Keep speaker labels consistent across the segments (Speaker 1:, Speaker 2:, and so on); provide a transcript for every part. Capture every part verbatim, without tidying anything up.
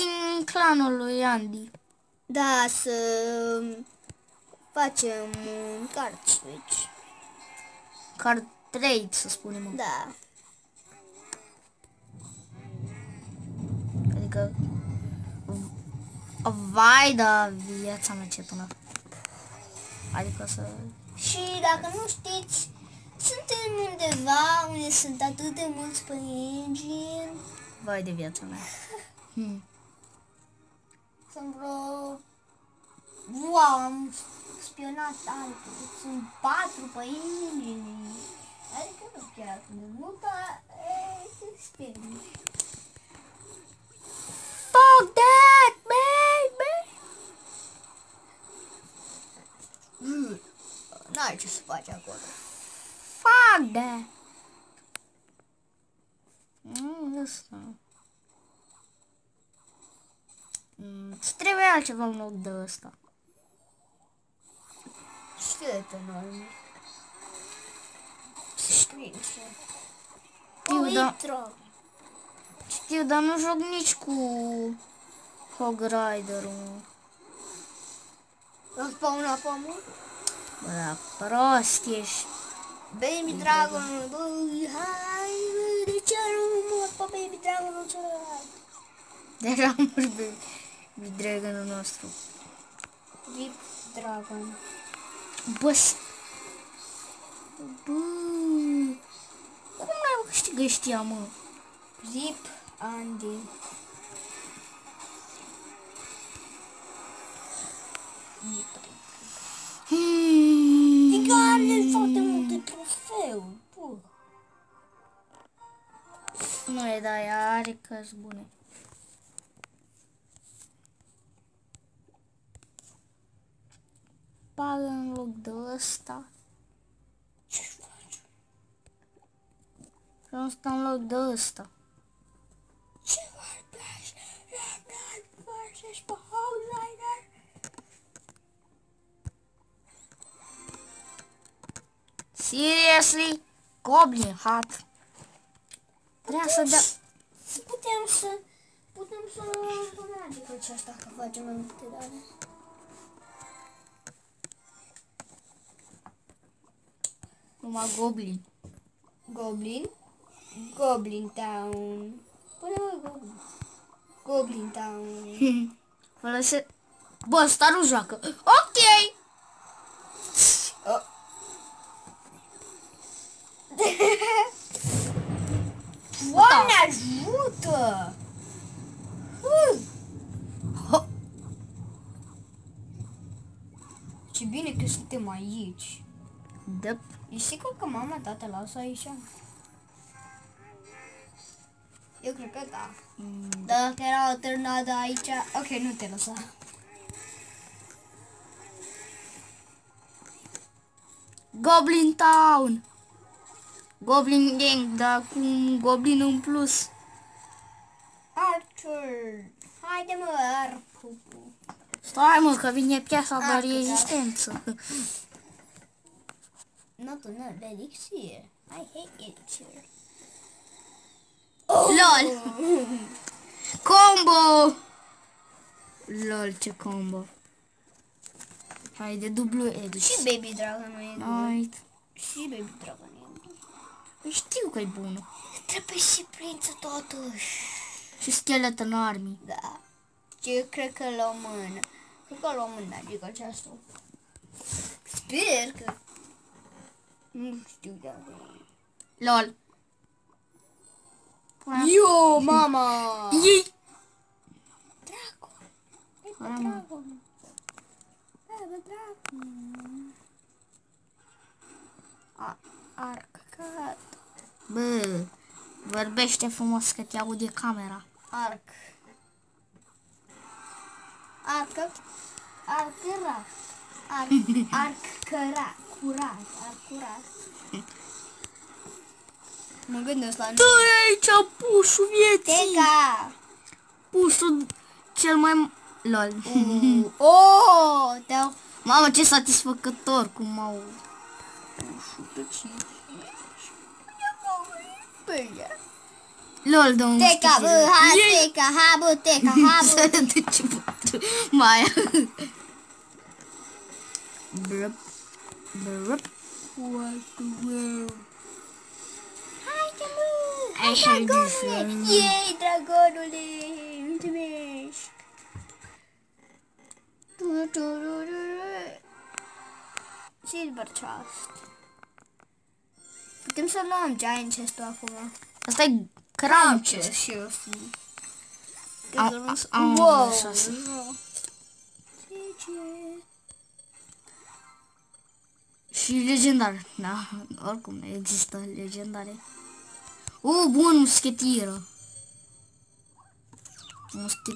Speaker 1: intrați în clanul lui Andy.
Speaker 2: Da, să facem un card switch.
Speaker 1: Card trade, să spunem.
Speaker 2: Da.
Speaker 1: Adică... Vai, da, viața mea ce tună. Adică să...
Speaker 2: Și dacă nu știți, suntem undeva unde sunt atât de mulți păienjeni
Speaker 1: Vai de viața mea. Hmm.
Speaker 2: Sunt vreo... Wow, am spionat altul. Sunt patru pe inimi. Adică nu chiar atât de mult, dar e, te sperii.
Speaker 1: Fuck that, baby!
Speaker 2: Mm. N-ai ce să faci acolo.
Speaker 1: Fuck that! Mm, ăsta. Mm, ți trebuie altceva în loc de ăsta.
Speaker 2: Știu-te, normal. Știu,
Speaker 1: Știu, da.
Speaker 2: Intro.
Speaker 1: Știu, dar nu joc nici cu Hog Rider-ul.
Speaker 2: L-am spawnat pe mult?
Speaker 1: Bă, da, prost ești.
Speaker 2: Baby Dragon, băi, hai, de ce nu mor pe Baby Dragonul celălalt?
Speaker 1: Deja am murit pe Dragonul nostru.
Speaker 2: Rip Dragon.
Speaker 1: Bă, s- bă, cum n-ai câștigă ăștia, mă?
Speaker 2: Rip Andy.
Speaker 1: Hmm.
Speaker 2: Adică are foarte multe trofeuri, bă.
Speaker 1: Nu e, da, ea are cărți bune. Bagă în loc de ăsta.
Speaker 2: Ce faci?
Speaker 1: Și ăsta în loc de ăsta.
Speaker 2: Ce vorbești? Ramdan versus pe Hog Rider?
Speaker 1: Seriously? Goblin hat. Vrea să dea...
Speaker 2: Putem să... Putem să... Magic aceasta, că facem mai multe dare.
Speaker 1: Numai goblin.
Speaker 2: Goblin. Goblin Town. Pune mă Goblin. Goblin Town.
Speaker 1: Folose... Bă, ăsta nu joacă. Ok!
Speaker 2: Oh. Doamne ajută! Uh.
Speaker 1: Ho.
Speaker 2: Ce bine că suntem aici.
Speaker 1: Dă.
Speaker 2: Ești sigur că mama ta te lasă aici? Eu cred că da.
Speaker 1: Mm,
Speaker 2: Dacă era o tornadă aici... Ok, nu te lăsa.
Speaker 1: Goblin Town! Goblin Gang, dar cu un goblin în plus.
Speaker 2: Arthur! Haide mă, Arthur!
Speaker 1: Stai mă, că vine piesa de
Speaker 2: Ah,
Speaker 1: rezistență.
Speaker 2: Not another elixir. I hate elixir.
Speaker 1: LOL! Combo! LOL, ce combo. Haide, dublu edit.
Speaker 2: Și Baby Dragon nu e bun.
Speaker 1: Night.
Speaker 2: Și Baby Dragon e bun.
Speaker 1: Știu că e bună.
Speaker 2: Trebuie și prință totuși.
Speaker 1: Și Skeleton Army.
Speaker 2: Da. Eu cred că luăm în... Cred că luăm în Magic aceasta. Sper că... Nu știu dacă...
Speaker 1: LOL.
Speaker 2: Yo, mama!
Speaker 1: Ei!
Speaker 2: Dragon!
Speaker 1: Hai, mă.
Speaker 2: Dragon! Baby Dragon! A, arcat.
Speaker 1: Bă, vorbește frumos că te aude camera.
Speaker 2: Arc. Arcă. Arcărat. Arc. Arcărat. Curat. Arcurat. Mă gândesc la...
Speaker 1: Tu aici, pușul vieții!
Speaker 2: Teca!
Speaker 1: Pușul cel mai... LOL.
Speaker 2: Uh, oh! Te-au...
Speaker 1: Mamă, ce satisfăcător cum au... LOL, domnul.
Speaker 2: Teca, bă, ha, teca, ha, bă, teca, ha, bă.
Speaker 1: Să te duci, bă, Maia. Brăp. Brăp. What the world?
Speaker 2: Haide, mă!
Speaker 1: Așa e
Speaker 2: Dragonule!
Speaker 1: diferit.
Speaker 2: Yay, dragonule! Mulțumesc! Silver chest. Putem să luăm giant chest-ul acum.
Speaker 1: Asta e Crouches.
Speaker 2: și eu sunt.
Speaker 1: Am, am
Speaker 2: Wow.
Speaker 1: șase. Și legendar. Da, oricum există legendare. O, bun, muschetiră. Muschet...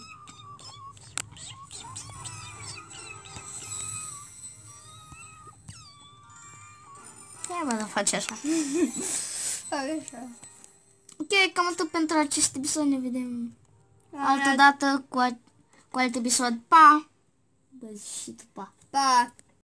Speaker 1: Ia mă, da, face așa.
Speaker 2: Așa.
Speaker 1: Ok, cam atât pentru acest episod. Ne vedem altă dată cu, a, cu alt episod. Pa! Bă, și tu pa!
Speaker 2: Pa!